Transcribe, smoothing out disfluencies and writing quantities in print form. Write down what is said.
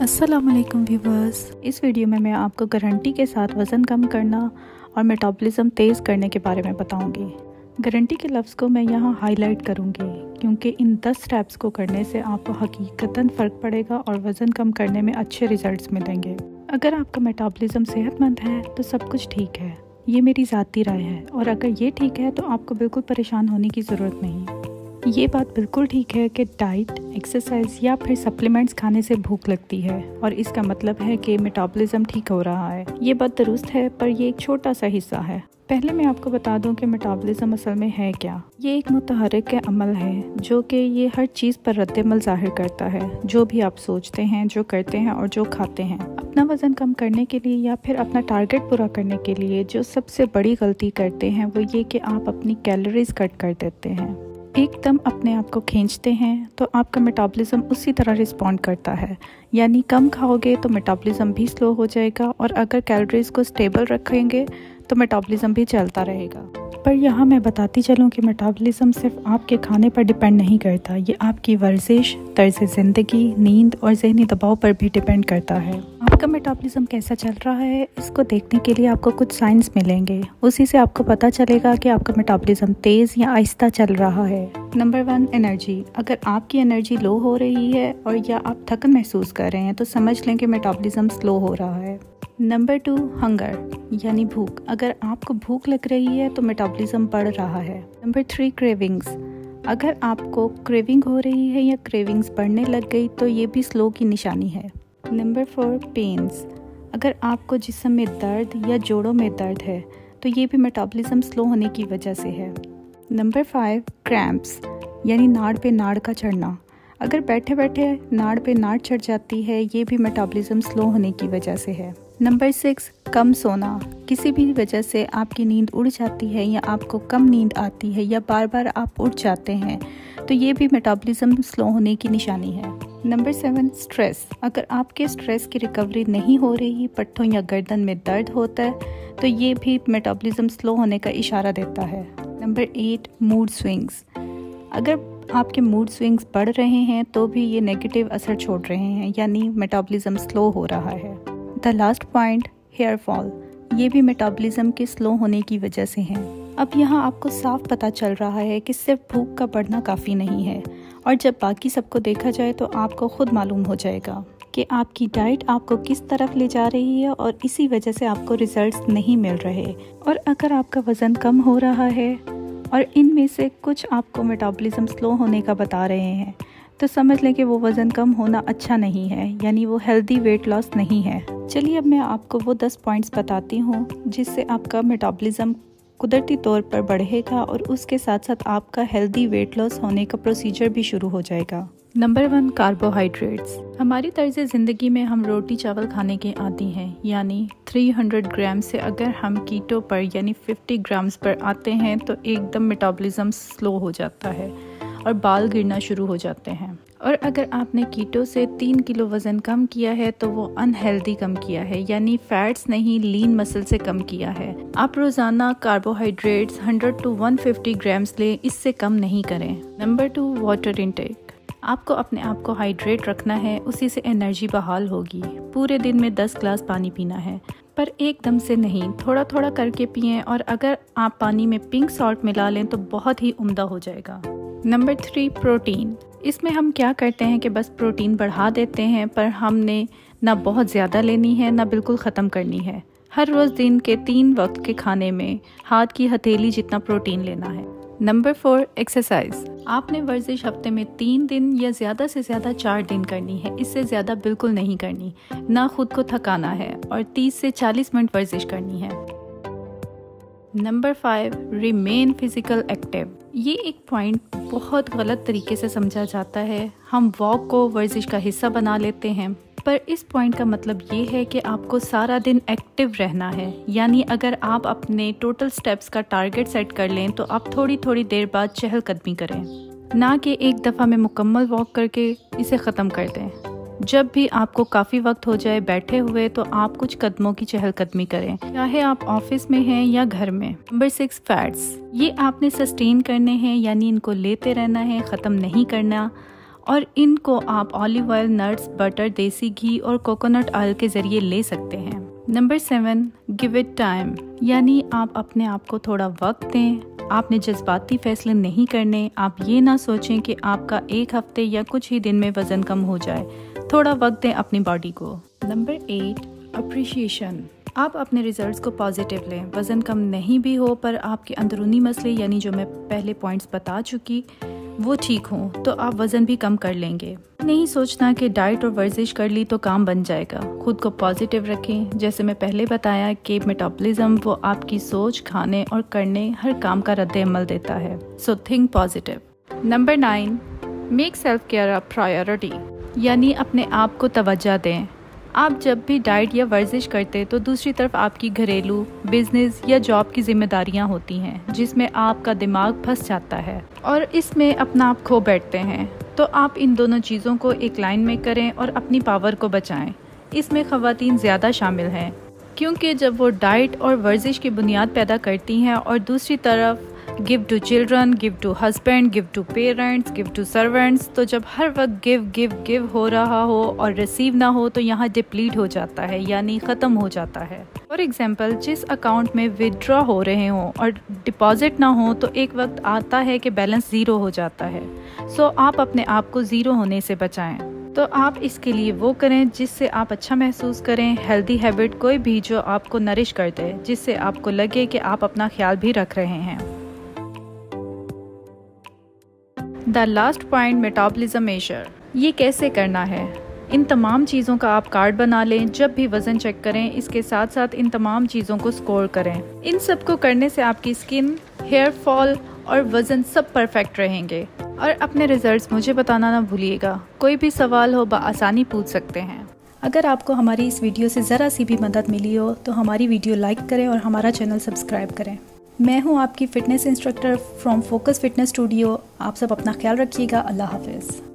अस्सलामुअलैकुम व्यूवर्स, इस वीडियो में मैं आपको गारंटी के साथ वज़न कम करना और मेटाबॉलिज्म तेज़ करने के बारे में बताऊंगी। गारंटी के लफ्ज़ को मैं यहाँ हाईलाइट करूंगी क्योंकि इन 10 स्टेप्स को करने से आपको हकीकतन फ़र्क पड़ेगा और वज़न कम करने में अच्छे रिजल्ट्स मिलेंगे। अगर आपका मेटाबॉलिज्म सेहतमंद है तो सब कुछ ठीक है, ये मेरी ज़ाती राय है। और अगर ये ठीक है तो आपको बिल्कुल परेशान होने की ज़रूरत नहीं। ये बात बिल्कुल ठीक है कि डाइट, एक्सरसाइज या फिर सप्लीमेंट्स खाने से भूख लगती है और इसका मतलब है कि मेटाबॉलिज्म ठीक हो रहा है। ये बात दुरुस्त है, पर ये एक छोटा सा हिस्सा है। पहले मैं आपको बता दूं कि मेटाबॉलिज्म असल में है क्या। ये एक मुतहर्रिक अमल है जो कि ये हर चीज़ पर रद्द-ए-अमल ज़ाहिर करता है। जो भी आप सोचते हैं, जो करते हैं और जो खाते हैं। अपना वज़न कम करने के लिए या फिर अपना टारगेट पूरा करने के लिए जो सबसे बड़ी गलती करते हैं वो ये कि आप अपनी कैलोरीज कट कर देते हैं। एकदम अपने आप को खींचते हैं तो आपका मेटाबॉलिज्म उसी तरह रिस्पॉन्ड करता है। यानी कम खाओगे तो मेटाबॉलिज्म भी स्लो हो जाएगा और अगर कैलोरीज को स्टेबल रखेंगे तो मेटाबॉलिज्म भी चलता रहेगा। पर यहाँ मैं बताती चलूँ कि मेटाबॉलिज्म सिर्फ आपके खाने पर डिपेंड नहीं करता, ये आपकी वर्जिश, तर्ज ज़िंदगी, नींद और ज़हनी दबाव पर भी डिपेंड करता है। आपका मेटाबॉलिज्म कैसा चल रहा है, इसको देखने के लिए आपको कुछ साइंस मिलेंगे। उसी से आपको पता चलेगा कि आपका मेटाबॉलिज्म तेज़ या आहिस्ता चल रहा है। Number 1, energy. अगर आपकी एनर्जी लो हो रही है और या आप थकन महसूस कर रहे हैं तो समझ लें कि मेटाबॉलिज्म स्लो हो रहा है। नंबर 2, हंगर यानी भूख। अगर आपको भूख लग रही है तो मेटाबॉलिज्म बढ़ रहा है। Number 3, cravings. अगर आपको क्रेविंग हो रही है या क्रेविंग्स बढ़ने लग गई तो ये भी स्लो की निशानी है। Number 4, pains. अगर आपको जिस्म में दर्द या जोड़ों में दर्द है तो ये भी मेटाबॉलिज्म स्लो होने की वजह से है। नंबर 5, क्रैम्प्स यानी नाड़ पे नाड़ का चढ़ना। अगर बैठे बैठे नाड़ पे नाड़ चढ़ जाती है, ये भी मेटाबॉलिज्म स्लो होने की वजह से है। नंबर 6, कम सोना। किसी भी वजह से आपकी नींद उड़ जाती है या आपको कम नींद आती है या बार बार आप उठ जाते हैं तो ये भी मेटाबॉलिज्म स्लो होने की निशानी है। Number 7, stress. अगर आपके स्ट्रेस की रिकवरी नहीं हो रही, पट्टों या गर्दन में दर्द होता है तो ये भी मेटाबॉलिज्म स्लो होने का इशारा देता है। Number 8, mood swings. अगर आपके मूड स्विंग्स बढ़ रहे हैं तो भी ये नेगेटिव असर छोड़ रहे हैं, यानी मेटाबॉलिज्म स्लो हो रहा है। The last point, hair fall. ये भी मेटाबॉलिज्म के स्लो होने की वजह से है। अब यहाँ आपको साफ पता चल रहा है कि सिर्फ भूख का बढ़ना काफ़ी नहीं है और जब बाकी सबको देखा जाए तो आपको खुद मालूम हो जाएगा कि आपकी डाइट आपको किस तरफ ले जा रही है और इसी वजह से आपको रिजल्ट्स नहीं मिल रहे। और अगर आपका वज़न कम हो रहा है और इनमें से कुछ आपको मेटाबॉलिज्म स्लो होने का बता रहे हैं तो समझ लें कि वो वज़न कम होना अच्छा नहीं है, यानी वो हेल्दी वेट लॉस नहीं है। चलिए अब मैं आपको वो 10 पॉइंट्स बताती हूँ जिससे आपका मेटाबॉलिज्म कुदरती तौर पर बढ़ेगा और उसके साथ साथ आपका हेल्दी वेट लॉस होने का प्रोसीजर भी शुरू हो जाएगा। Number 1, carbohydrates. हमारी तर्ज ज़िंदगी में हम रोटी चावल खाने के आदी हैं, यानी 300 ग्राम से अगर हम कीटो पर यानी 50 ग्राम्स पर आते हैं तो एकदम मेटाबॉलिज्म स्लो हो जाता है और बाल गिरना शुरू हो जाते हैं। और अगर आपने कीटो से 3 किलो वज़न कम किया है तो वो अनहेल्दी कम किया है, यानी फैट्स नहीं लीन मसल से कम किया है। आप रोज़ाना कार्बोहाइड्रेट्स 100 to 150 ग्राम्स लें, इससे कम नहीं करें। Number 2, water intake. आपको अपने आप को हाइड्रेट रखना है, उसी से एनर्जी बहाल होगी। पूरे दिन में 10 ग्लास पानी पीना है, पर एकदम से नहीं, थोड़ा थोड़ा करके पिएं और अगर आप पानी में पिंक सॉल्ट मिला लें तो बहुत ही उम्दा हो जाएगा। Number 3, protein. इसमें हम क्या करते हैं कि बस प्रोटीन बढ़ा देते हैं, पर हमने ना बहुत ज़्यादा लेनी है ना बिल्कुल ख़त्म करनी है। हर रोज़ दिन के 3 वक्त के खाने में हाथ की हथेली जितना प्रोटीन लेना है। Number 4, exercise. आपने वर्जिश हफ्ते में 3 दिन या ज़्यादा से ज़्यादा 4 दिन करनी है, इससे ज़्यादा बिल्कुल नहीं करनी। ना खुद को थकाना है और 30 से 40 मिनट वर्जिश करनी है। Number 5, remain physical active. ये एक पॉइंट बहुत गलत तरीके से समझा जाता है। हम वॉक को वर्जिश का हिस्सा बना लेते हैं, पर इस पॉइंट का मतलब ये है कि आपको सारा दिन एक्टिव रहना है। यानी अगर आप अपने टोटल स्टेप्स का टारगेट सेट कर लें तो आप थोड़ी थोड़ी देर बाद चहलकदमी करें, ना कि एक दफ़ा में मुकम्मल वॉक करके इसे ख़त्म कर दें। जब भी आपको काफ़ी वक्त हो जाए बैठे हुए तो आप कुछ कदमों की चहलकदमी करें, चाहे आप ऑफिस में हैं या घर में। Number 6, fats. ये आपने सस्टेन करने हैं, यानी इनको लेते रहना है, ख़त्म नहीं करना। और इनको आप ऑलिव ऑयल, नट्स, बटर, देसी घी और कोकोनट ऑयल के ज़रिए ले सकते हैं। नंबर 7, गिव इट टाइम, यानी आप अपने आप को थोड़ा वक्त दें। आपने जज्बाती फैसले नहीं करने। आप ये ना सोचें कि आपका एक हफ्ते या कुछ ही दिन में वज़न कम हो जाए। थोड़ा वक्त दें अपनी बॉडी को। Number 8, appreciation. आप अपने रिजल्ट्स को पॉजिटिव लें। वज़न कम नहीं भी हो पर आपके अंदरूनी मसले, यानी जो मैं पहले पॉइंट्स बता चुकी, वो ठीक हों तो आप वज़न भी कम कर लेंगे। नहीं सोचना कि डाइट और वर्जिश कर ली तो काम बन जाएगा। खुद को पॉजिटिव रखें। जैसे मैं पहले बताया कि मेटाबॉलिज्म वो आपकी सोच, खाने और करने हर काम का रद्द-ए-अमल देता है। So think positive. Number 9, make self care a priority, यानी अपने आप को तवज्जो दें। आप जब भी डाइट या वर्जिश करते तो दूसरी तरफ आपकी घरेलू, बिजनेस या जॉब की जिम्मेदारियां होती हैं जिसमें आपका दिमाग फंस जाता है और इसमें अपना आप खो बैठते हैं। तो आप इन दोनों चीज़ों को एक लाइन में करें और अपनी पावर को बचाएं। इसमें ख़वातीन ज़्यादा शामिल हैं क्योंकि जब वो डाइट और वर्जिश की बुनियाद पैदा करती हैं और दूसरी तरफ give to children, give to husband, give to parents, give to servants, तो जब हर वक्त गिव गिव गिव हो रहा हो और रिसीव ना हो तो यहाँ डिप्लीट हो जाता है, यानी ख़त्म हो जाता है। फॉर एग्जांपल, जिस अकाउंट में विदड्रॉ हो रहे हों और डिपॉजिट ना हो तो एक वक्त आता है कि बैलेंस ज़ीरो हो जाता है। सो आप अपने आप को ज़ीरो होने से बचाएं। तो आप इसके लिए वो करें जिससे आप अच्छा महसूस करें। हेल्दी हैबिट कोई भी जो आपको नरिश कर दे, जिससे आपको लगे कि आप अपना ख्याल भी रख रहे हैं। The last point, metabolism measure. ये कैसे करना है? इन तमाम चीज़ों का आप कार्ड बना लें। जब भी वज़न चेक करें इसके साथ साथ इन तमाम चीज़ों को स्कोर करें। इन सब को करने से आपकी स्किन, हेयर फॉल और वज़न सब परफेक्ट रहेंगे। और अपने रिजल्ट्स मुझे बताना ना भूलिएगा। कोई भी सवाल हो बआसानी पूछ सकते हैं। अगर आपको हमारी इस वीडियो से ज़रा सी भी मदद मिली हो तो हमारी वीडियो लाइक करें और हमारा चैनल सब्सक्राइब करें। मैं हूं आपकी fitness instructor from Focus Fitness Studio. आप सब अपना ख्याल रखिएगा। अल्लाह हाफ़िज़।